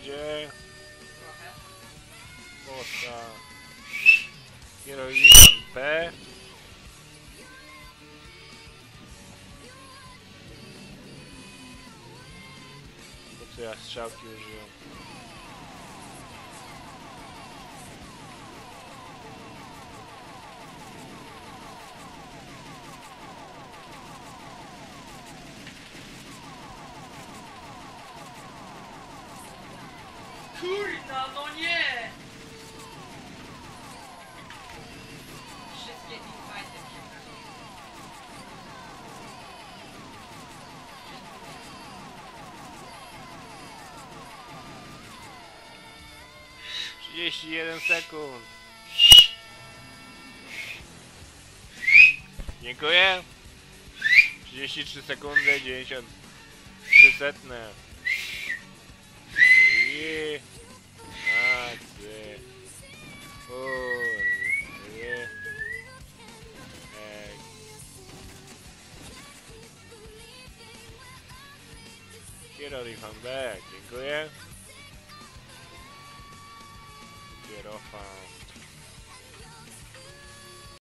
idzie. Trochę. Bossa. Kierownicą P. Po co ja strzałki użyłem? Kurna, no nie! Wszystkie teamfighty przegrałem. 31 sekund. Dziękuję. 33 sekundy, 93 setne. I macy. Kurde. Kierownik back. Dziękuję. Kierowca.